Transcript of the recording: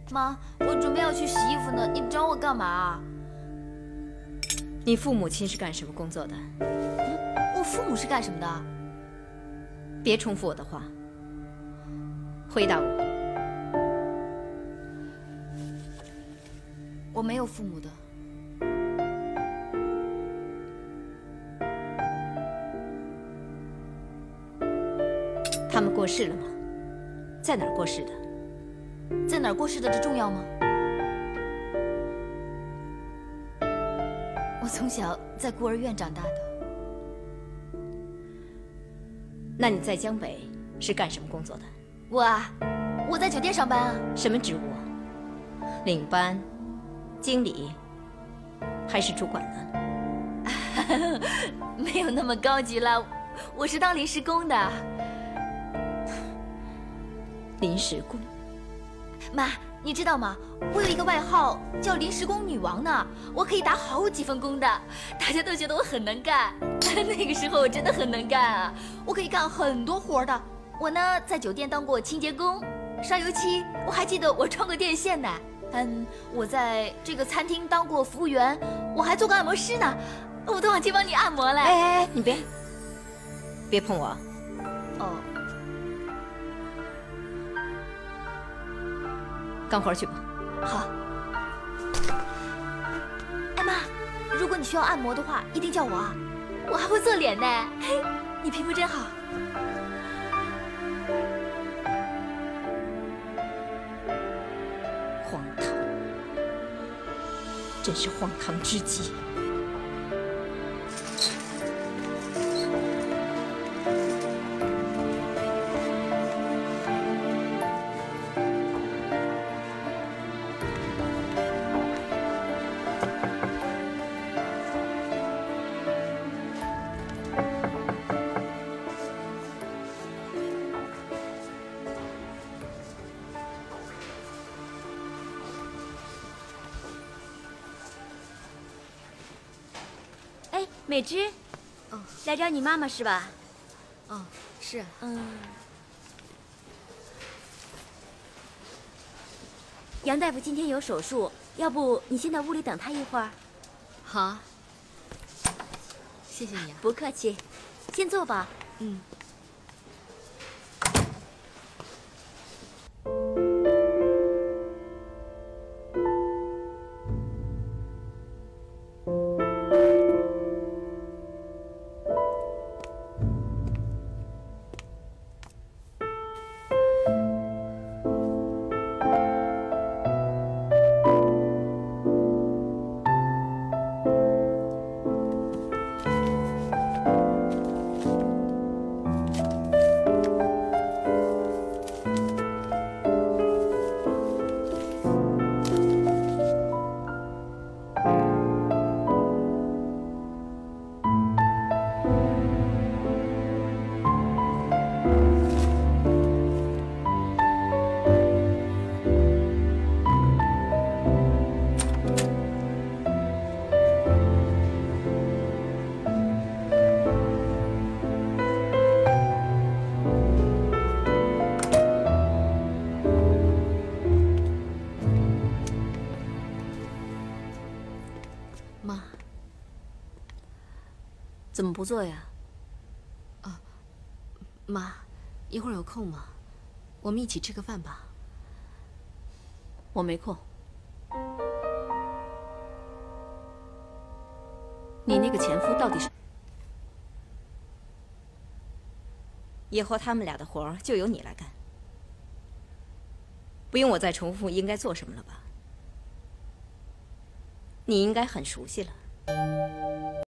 妈，我准备要去洗衣服呢，你找我干嘛？ 你父母亲是干什么工作的？ 我父母是干什么的？ 别重复我的话，回答我。 我没有父母的。 他们过世了吗？在哪儿过世的？ 在哪儿过世的，这重要吗？我从小在孤儿院长大的。 那你在江北是干什么工作的？ 我啊，我在酒店上班啊。 什么职务啊？领班、经理，还是主管呢？ 没有那么高级了，我是当临时工的。 临时工。 妈，你知道吗？我有一个外号叫临时工女王呢，我可以打好几份工的，大家都觉得我很能干。那个时候我真的很能干啊，我可以干很多活的。我呢，在酒店当过清洁工、刷油漆，我还记得我穿过电线呢。我在这个餐厅当过服务员，我还做过按摩师呢，我都忘记帮你按摩了。 哎，你别碰我。 哦。 干活去吧。 好。哎妈，如果你需要按摩的话，一定叫我啊，我还会做脸呢。嘿，你皮肤真好。 荒唐，真是荒唐至极。 美芝，来找你妈妈是吧？ 是。 杨大夫今天有手术，要不你先到屋里等他一会儿？ 好。谢谢你啊。 不客气，先坐吧。 妈， 怎么不做呀？ 妈，一会儿有空吗？我们一起吃个饭吧。 我没空。你那个前夫到底是？ 以后他们俩的活儿就由你来干，不用我再重复应该做什么了吧？你应该很熟悉了。